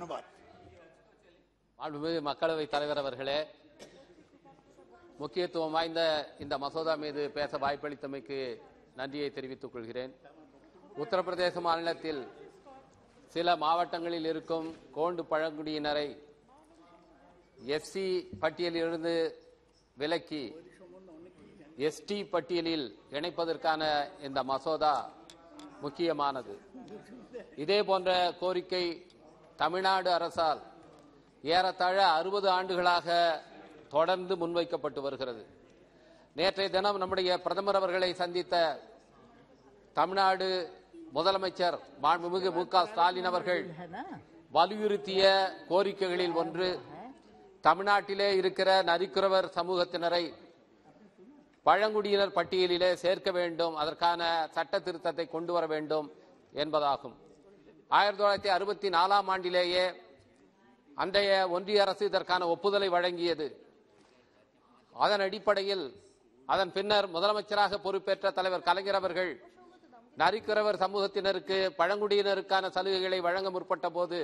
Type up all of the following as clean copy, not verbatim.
மாண்புமிகு மக்களவைத் தலைவர் அவர்களே, முக்கியத்துவம் வாய்ந்த இந்த மசோதா மீது பேச வாய்ப்பளித்தமைக்கு நன்றியை தெரிவித்துக் கொள்கிறேன். உத்தரப்பிரதேச மாநிலத்தில் சில மாவட்டங்களில் இருக்கும் கோண்டு பழங்குடியினரை எஸ்சி பட்டியலிலிருந்து விலக்கி எஸ்டி பட்டியலில் இணைப்பதற்கான இந்த மசோதா முக்கியமானது. இதே போன்ற கோரிக்கை தமிழ்நாடு அரசால் ஏறத்தாழ 60 ஆண்டுகளாக தொடர்ந்து முன்வைக்கப்பட்டு வருகிறது. நேற்றைய தினம் நம்முடைய பிரதமர் அவர்களை சந்தித்த தமிழ்நாடு முதலமைச்சர் மாண்புமிகு மு.க. ஸ்டாலின் அவர்கள் வலியுறுத்திய கோரிக்கைகளில் ஒன்று தமிழ்நாட்டிலே இருக்கிற நரிக்குறவர் சமூகத்தினரை பழங்குடியினர் பட்டியலிலே சேர்க்க வேண்டும், அதற்கான சட்ட திருத்தத்தை கொண்டு வர வேண்டும் என்பதாகும். 1964ஆம் ஆண்டிலேயே அன்றைய ஒன்றிய அரசு இதற்கான ஒப்புதலை வழங்கியது. அதன் அடிப்படையில் அதன் பின்னர் முதலமைச்சராக பொறுப்பேற்ற தலைவர் கலைஞர் அவர்கள் நரிக்குறவர் சமூகத்தினருக்கு பழங்குடியினருக்கான சலுகைகளை வழங்க முற்பட்ட போது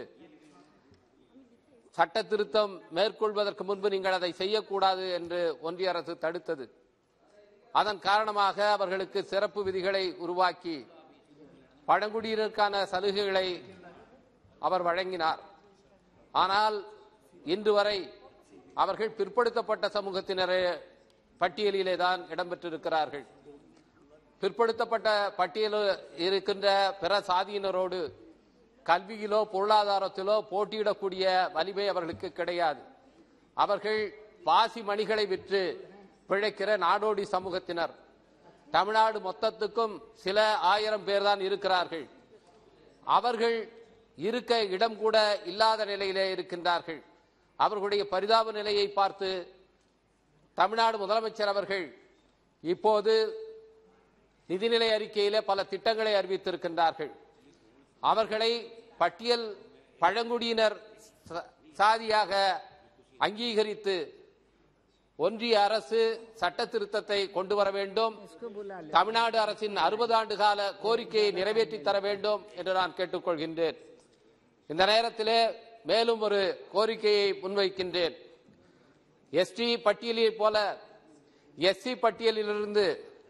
சட்ட திருத்தம் மேற்கொள்வதற்கு முன்பு நீங்கள் அதை செய்யக்கூடாது என்று ஒன்றிய அரசு தடுத்தது. அதன் காரணமாக அவர்களுக்கு சிறப்பு விதிகளை உருவாக்கி பழங்குடியினருக்கான சலுகைகளை அவர் வழங்கினார். ஆனால் இன்று வரை அவர்கள் பிற்படுத்தப்பட்ட சமூகத்தினர் பட்டியலிலே தான் இடம்பெற்றிருக்கிறார்கள். பிற்படுத்தப்பட்ட பட்டியலில் இருக்கின்ற பிற சாதியினரோடு கல்வியிலோ பொருளாதாரத்திலோ போட்டியிடக்கூடிய வலிமை அவர்களுக்கு கிடையாது. அவர்கள் பாசி மணிகளை விற்று பிழைக்கிற நாடோடி சமூகத்தினர். தமிழ்நாடு மொத்தத்துக்கும் சில ஆயிரம் பேர் தான் இருக்கிறார்கள். அவர்கள் இருக்க இடம் கூட இல்லாத நிலையிலே இருக்கின்றார்கள். அவர்களுடைய பரிதாப நிலையை பார்த்து தமிழ்நாடு முதலமைச்சர் அவர்கள் இப்போது நிதிநிலை அறிக்கையிலே பல திட்டங்களை அறிவித்திருக்கின்றார்கள். அவர்களை பட்டியல் பழங்குடியினர் சாதியாக அங்கீகரித்து ஒன்றிய அரசு சட்ட திருத்தத்தை கொண்டு வர வேண்டும், தமிழ்நாடு அரசின் 60 ஆண்டு கால கோரிக்கையை நிறைவேற்றி தர வேண்டும் என்று நான் கேட்டுக்கொள்கின்றேன். இந்த நேரத்திலே மேலும் ஒரு கோரிக்கையை முன்வைக்கின்றேன். எஸ்டி பட்டியலை போல எஸ்சி பட்டியலிலிருந்து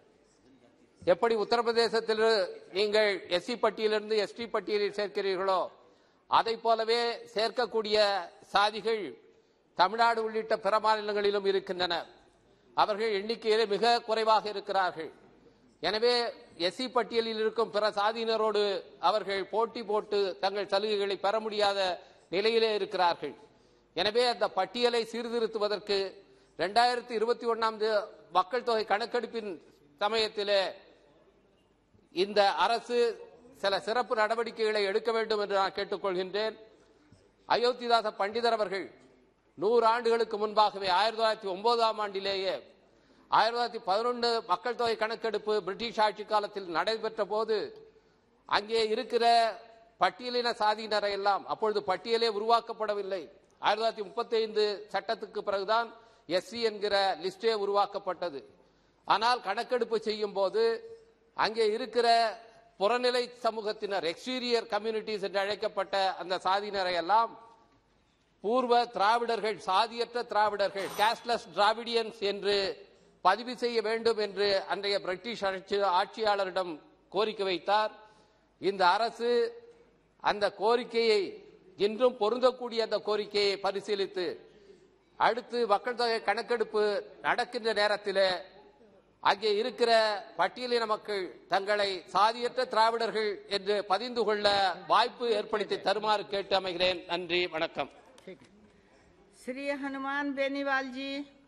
எப்படி உத்தரப்பிரதேசத்தில் நீங்கள் எஸ்சி பட்டியலிருந்து எஸ்டி பட்டியலில் சேர்க்கிறீர்களோ அதை போலவே சேர்க்கக்கூடிய சாதிகள் தமிழ்நாடு உள்ளிட்ட பிற மாநிலங்களிலும் இருக்கின்றன. அவர்கள் எண்ணிக்கையிலே மிக குறைவாக இருக்கிறார்கள். எனவே எஸ்சி பட்டியலில் இருக்கும் பிற சாதியினரோடு அவர்கள் போட்டி போட்டு தங்கள் சலுகைகளை பெற முடியாத நிலையிலே இருக்கிறார்கள். எனவே அந்த பட்டியலை சீர்திருத்துவதற்கு 2021ஆம் மக்கள் தொகை கணக்கெடுப்பின் சமயத்திலே இந்த அரசு சில சிறப்பு நடவடிக்கைகளை எடுக்க வேண்டும் என்று நான் கேட்டுக்கொள்கின்றேன். அயோத்திதாச பண்டிதர் அவர்கள் 100 ஆண்டுகளுக்கு முன்பாகவே 1909ஆம் ஆண்டிலேயே 1911 மக்கள் தொகை கணக்கெடுப்பு பிரிட்டிஷ் ஆட்சி காலத்தில் நடைபெற்ற போது அங்கே இருக்கிற பட்டியலின சாதியினரை எல்லாம், அப்பொழுது பட்டியலே உருவாக்கப்படவில்லை, 1935 சட்டத்துக்கு பிறகுதான் எஸ்சி என்கிற லிஸ்டே உருவாக்கப்பட்டது. ஆனால் கணக்கெடுப்பு செய்யும் போது அங்கே இருக்கிற புறநிலை சமூகத்தினர், எக்ஸ்டீரியர் கம்யூனிட்டிஸ் என்று அழைக்கப்பட்ட அந்த சாதியினரை எல்லாம் பூர்வ திராவிடர்கள், சாதியற்ற திராவிடர்கள், கேஸ்ட்லெஸ் டிராவிடியன்ஸ் என்று பதிவு செய்ய வேண்டும் என்று அன்றைய பிரிட்டிஷ் ஆட்சியாளரிடம் கோரிக்கை வைத்தார். இந்த அரசு அந்த கோரிக்கையை, இன்றும் பொருந்தக்கூடிய அந்த கோரிக்கையை பரிசீலித்து அடுத்து மக்கள் தொகை கணக்கெடுப்பு நடக்கின்ற நேரத்தில் அங்கே இருக்கிற பட்டியலின மக்கள் தங்களை சாதியற்ற திராவிடர்கள் என்று பதிந்து கொள்ள வாய்ப்பு ஏற்படுத்தி தருமாறு கேட்டு அமைகிறேன். நன்றி, வணக்கம். श्री हनुमान बेनीवाल जी।